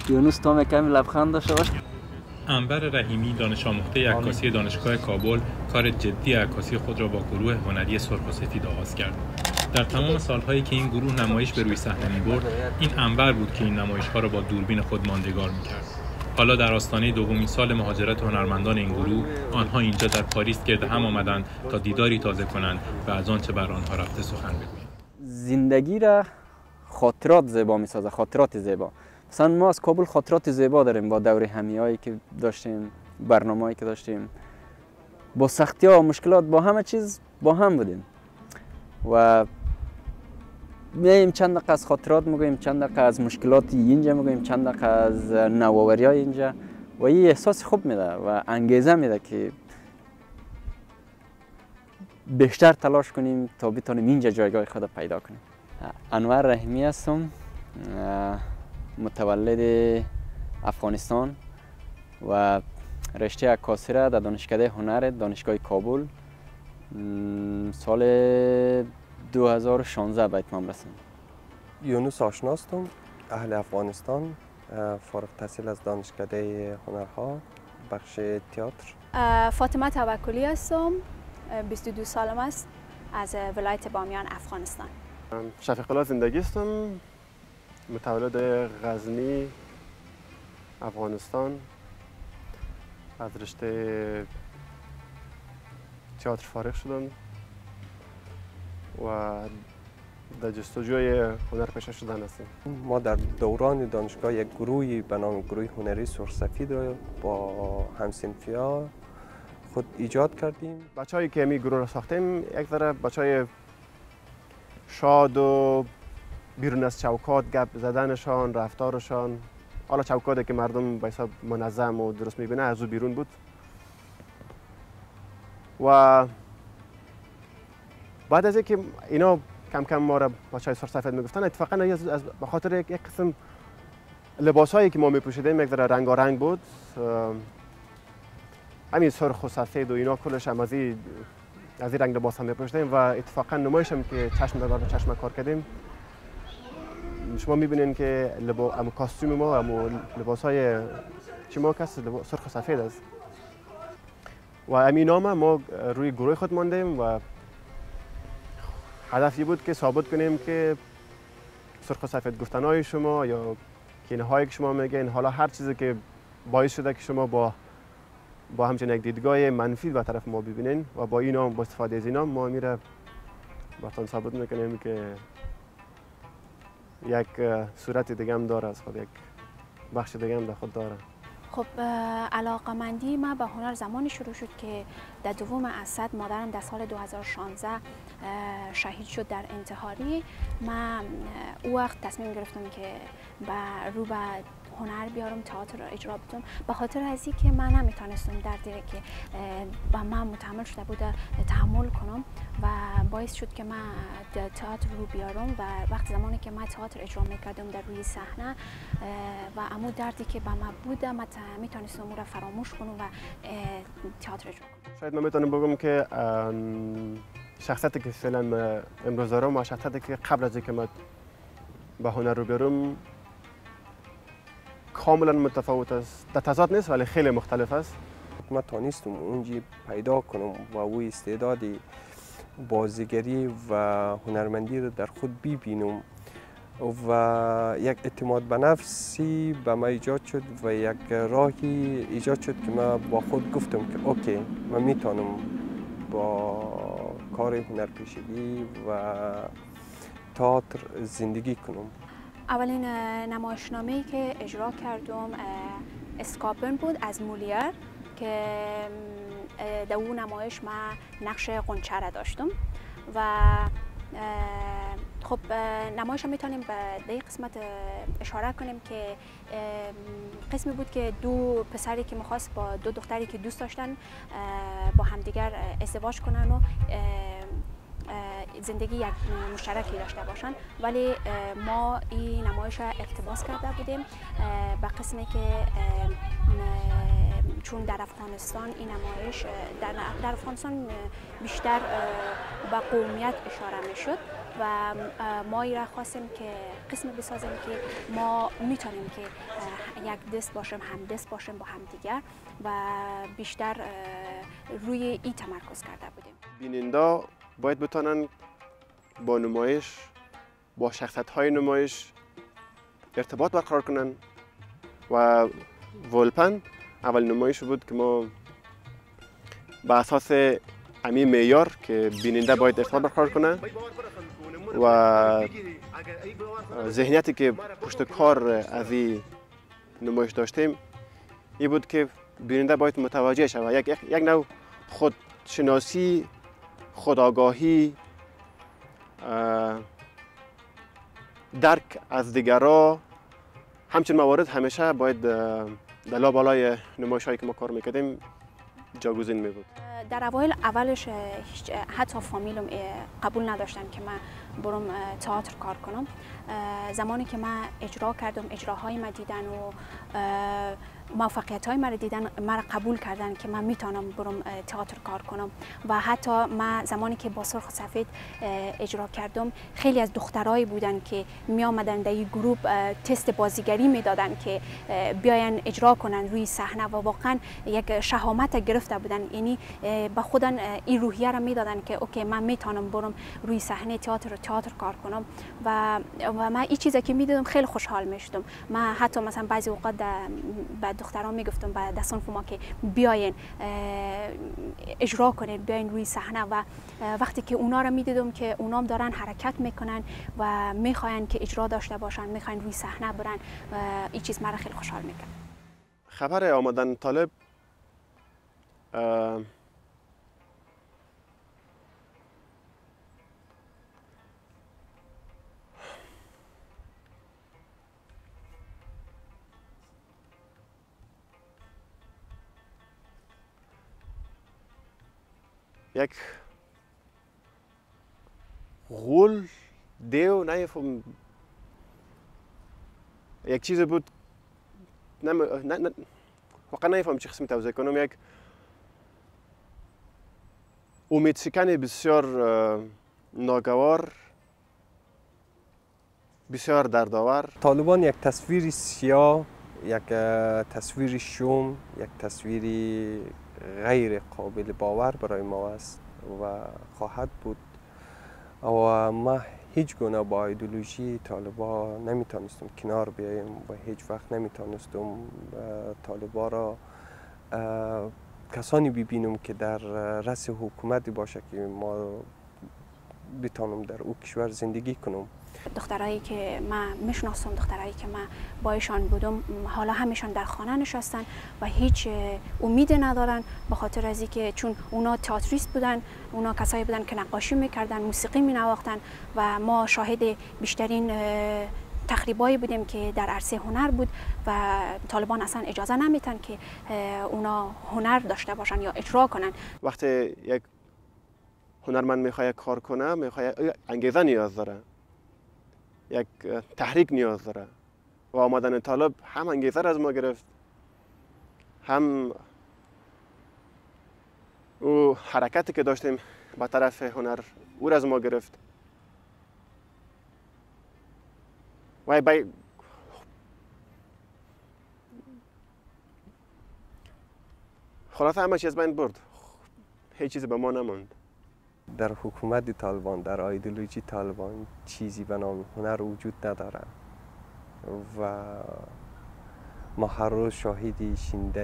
یونس تا کمی لبخند داشته باش. انور رحیمی دانش آموخته عکاسی دانشگاه کابل کار جدی عکاسی خود را با گروه هنری سرخ و سفید آغاز کرد. در تمام سالهایی که این گروه نمایش به روی صحنه می‌برد، این انور بود که این نمایش‌ها را با دوربین خود ماندگار می‌کرد. حالا در آستانه دومین سال مهاجرت هنرمندان این گروه، آنها اینجا در پاریس گرد هم آمدند تا دیداری تازه کنند و از آنچه بر آنها رفته سخن بگویند. زندگی را خاطرات زیبا می‌سازه، خاطرات زیبا. مثلا ما از کابل خاطرات زیبا داریم با دور همیایی که داشتیم، برنامه‌ای که داشتیم، با سختی‌ها و مشکلات، با همه چیز با هم بودیم و میایم چند دقیقه از خاطرات میگوییم، چند دقیقه از مشکلات اینجا میگوییم، چند دقیقه از نوآوری‌های اینجا و این احساس خوب میده و انگیزه میده که بیشتر تلاش کنیم تا بتونیم اینجا جایگاه خود پیدا کنیم. انور رحیمی هستم، متولد افغانستان و رشته عکاسی را در دانشکده هنر دانشگاه کابل سال 2016 به اتمام رساندم. یونس آشناستم، اهل افغانستان، فارغ التحصیل از دانشکده هنرها بخش تئاتر. فاطمه توکلی هستم، 22 سالم است، از ولایت بامیان افغانستان. شفیق الله زندگی هستم، متولد غزنی افغانستان، از رشته تئاتر فارغ شدم و در جستجوی هنر پیشه شدن هستیم. ما در دوران دانشگاه یک گروهی به نام گروه هنری سرخ سفید را با هم‌صنفی‌ها خود ایجاد کردیم. بچه‌هایی که می گروه را ساختیم یک ذره بچه‌های شاد و بیرون از چوکات گپ زدنشان، رفتارشان، حالا چوکاتی که مردم به حساب منظم و درست می‌بینه از او بیرون بود و بعد از اینکه اینا کم کم ما را بچه‌های سرخ سفید میگفتن، اتفاقا از به خاطر یک قسم لباسایی که ما میپوشیدیم یک ذره رنگارنگ بود، همین سرخ و سفید و اینا کلش هم از این رنگ لباس هم میپوشیدیم و اتفاقا نمایش هم که چشم کار کردیم شما میبینین که کاستوم ما لباسای چی ما کس سرخ و سفید است و همین نام ما روی گروه خود ماندیم و هدفی بود که ثابت کنیم که سرخ و سفید گفتنهای شما یا کینه هایی که شما میگین، حالا هر چیزی که باعث شده که شما با همچنین یک دیدگاه منفی به طرف ما ببینین و با اینا با استفاده از اینا ما میره براتون ثابت میکنیم که یک صورت دیگه هم داره، از خود یک بخش دیگه هم در خود داره. خب علاقه‌مندی من به هنر زمانی شروع شد که در دوم اسد مادرم در سال 2016 شهید شد در انتحاری. من او وقت تصمیم گرفتم که رو به هنر بیارم، تئاتر را اجرا بدم، به خاطر از اینکه من نمیتونستم دردی که با من متحمل شده بوده تحمل کنم و باعث شد که من تئاتر رو بیارم و وقت زمانی که من تئاتر اجرا میکردم در روی صحنه و امو دردی که با من بوده من میتونستم اون را فراموش کنم و تئاتر اجرا کنم. شاید من میتونم بگم که شخصیتی که فعلا امروز دارم و شخصیتی که قبل از اینکه من به هنر رو بیارم کاملا متفاوت است. در تضاد نیست ولی خیلی مختلف است. من تانستم اونجا پیدا کنم و او استعداد بازیگری و هنرمندی رو در خود ببینم و یک اعتماد به نفسی به من ایجاد شد و یک راهی ایجاد شد که من با خود گفتم که اوکی من میتونم با کار هنرپیشگی و تئاتر زندگی کنم. اولین نمایشنامه‌ای که اجرا کردم اسکاپن بود از مولیر که در اون نمایش من نقش قنچه را داشتم و خب نمایش میتونیم به این قسمت اشاره کنیم که قسمی بود که دو پسری که میخواست با دو دختری که دوست داشتن با همدیگر ازدواج کنن و زندگی یک مشترکی داشته باشند، ولی ما این نمایش را اقتباس کرده بودیم به قسمی که چون در افغانستان این نمایش در افغانستان بیشتر به قومیت اشاره میشد و ما را خواستیم که قسم بسازیم که ما میتونیم که یک دست باشیم، هم دست باشیم با هم دیگر و بیشتر روی این تمرکز کرده بودیم. بیننده باید بتونن با نمایش، با شخصیت‌های نمایش ارتباط برقرار کنن و ولپن اول نمایش بود که ما به اساس همین معیار که بیننده باید ارتباط برقرار کنه و ذهنیتی که پشت کار از این نمایش داشتیم این بود که بیننده باید متوجه شود یک نوع خودشناسی، خودآگاهی، درک از دیگران، همچنین موارد همیشه باید در لابلای نمایش‌هایی که ما کار میکردیم جاگزین می بود. در اولش حتی فامیلم قبول نداشتن که من برم تئاتر کار کنم. زمانی که من اجرا کردم، اجراهای من دیدن و موفقیت‌های من دیدن، مرا قبول کردن که من میتونم برم تئاتر کار کنم و حتی من زمانی که با سرخ سفید اجرا کردم خیلی از دخترایی بودن که می آمدن در این گروه تست بازیگری میدادن که بیاین اجرا کنن روی صحنه و واقعا یک شهامت گرفته بودن، یعنی به خودن این روحیه را میدادن که اوکی من میتونم برم روی صحنه تئاتر کار کنم و من این چیزی که میدیدم خیلی خوشحال میشدم. من حتی مثلا بعضی اوقات به دختران میگفتم به دستان ما که بیاین اجرا کنین، بیاین روی صحنه و وقتی که اونا را میدیدم که اونام دارن حرکت میکنن و میخواین که اجرا داشته باشن، میخواین روی صحنه برن، این چیز مرا خیلی خوشحال میکنه. خبر آمدن طالب یک غول دیو نمیفهم، یک چیز بود واقعا نمیفهم چه قسمی توضیح کنم. یک امید شکن بسیار ناگوار، بسیار دردآور. طالبان یک تصویر سیاه، یک تصویر شوم، یک تصویر غیر قابل باور برای ما است و خواهد بود و ما هیچ گونه با ایدئولوژی طالبا نمیتونستم کنار بیایم و هیچ وقت نمیتونستم طالبا را کسانی ببینم که در رأس حکومتی باشه که ما بتونم در او کشور زندگی کنم. دخترایی که من میشناسم، دخترایی که من با ایشان بودم، حالا همیشان در خانه نشستن و هیچ امید ندارن، به خاطر از اینکه چون اونا تئاتریست بودن، اونا کسایی بودن که نقاشی میکردن، موسیقی مینواختن و ما شاهد بیشترین تخریبایی بودیم که در عرصه هنر بود و طالبان اصلا اجازه نمیدن که اونا هنر داشته باشن یا اجرا کنن. وقتی یک هنرمند میخواد کار کنه، میخواد انگیزه نیاز داره، یک تحریک نیاز داره و آمدن طالب هم انگیزه را از ما گرفت، هم او حرکتی که داشتیم به طرف هنر او را از ما گرفت و خلاصه همه چیز بین برد، هیچ چیزی به ما نماند. در حکومت طالبان، در ایدئولوژی طالبان چیزی به نام هنر وجود نداره و ما هر روز شاهدی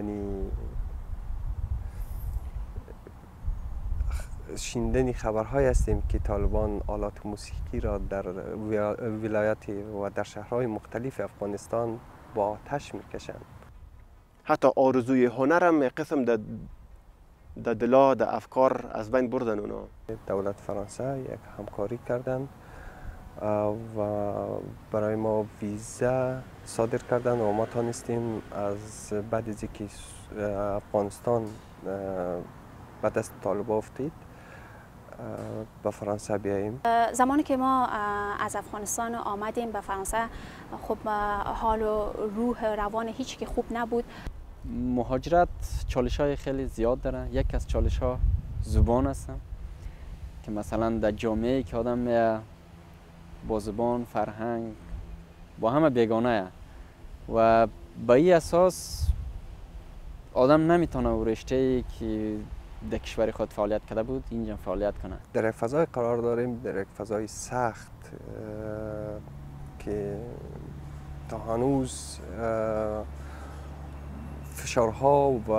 شنیدنی خبرهای هستیم که طالبان آلات موسیقی را در ولایت و در شهرهای مختلف افغانستان با آتش میکشند. حتی آرزوی هنر هم قسم در دلا، در افکار از بین بردن اونا. دولت فرانسه یک همکاری کردند و برای ما ویزا صادر کردند و ما تانستیم از بعد از اینکه افغانستان به دست طالبان افتید به فرانسه بیاییم. زمانی که ما از افغانستان آمدیم به فرانسه، خب حال و روح روان هیچ که خوب نبود. مهاجرت چالش‌های خیلی زیاد داره. یک از چالش‌ها زبان هستن که مثلا در جامعه‌ای که آدم با زبان، فرهنگ، با همه بیگانه و به این اساس آدم نمیتونه او رشته‌ای که در کشور خود فعالیت کرده بود اینجا فعالیت کنه. در یک فضای قرار داریم، در یک فضای سخت که تا هنوز فشارها و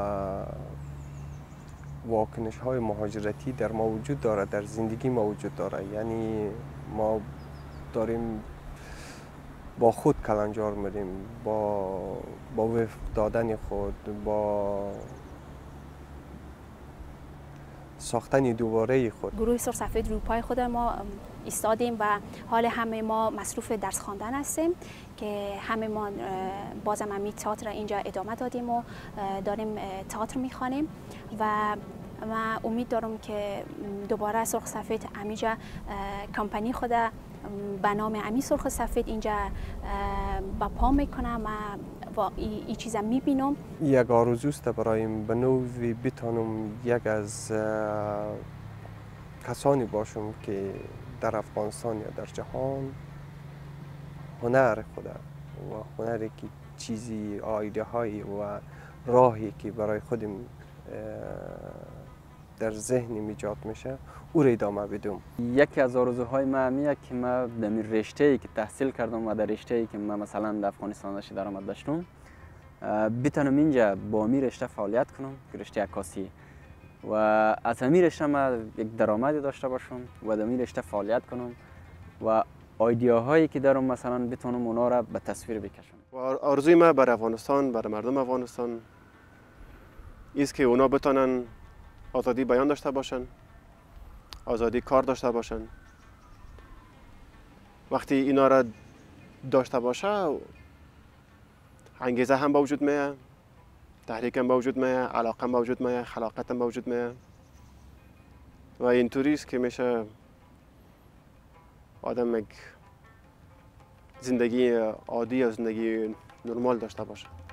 واکنش‌های مهاجرتی در ما وجود داره، در زندگی ما وجود داره. یعنی ما داریم با خود کلنجار می‌ریم، با وفق دادن خود، با ساختن دوباره خود. گروه سرخسفید روی پای خود ما ایستادیم و حال همه ما مصروف درس خواندن هستیم که همه ما بازم همی تئاتر اینجا ادامه دادیم و داریم تئاتر میخوانیم و من امید دارم که دوباره سرخسفید همینجا کمپانی خود به نام امی سرخسفید اینجا با پا میکنم و این چیزا میبینم. یک آرزوست برایم به نوعی بتانم یک از کسانی باشم که در افغانستان یا در جهان هنر خود و هنری که چیزی آیده هایی و راهی که برای خودم در ذهنم ایجاد میشه او را ادامه بدم. یکی از آرزوهای من همیه که من در رشته‌ای که تحصیل کردم و در رشته‌ای که من مثلا در افغانستان درآمد داشتم بتونم اینجا با می رشته فعالیت کنم که رشته عکاسی و از همین رشته من یک درآمدی داشته باشم و در می رشته فعالیت کنم و ایده‌هایی که دارم مثلا بتونم اونا را به تصویر بکشم. و آرزوی من برای افغانستان، برای مردم افغانستان است که اونا بتونن آزادی بیان داشته باشن، آزادی کار داشته باشن. وقتی اینا را داشته باشه انگیزه هم به وجود میاد، تحریک هم به وجود میاد، علاقه هم به وجود میاد، خلاقیت هم به وجود میاد و اینطوری است که میشه آدم یک زندگی عادی یا زندگی نرمال داشته باشه.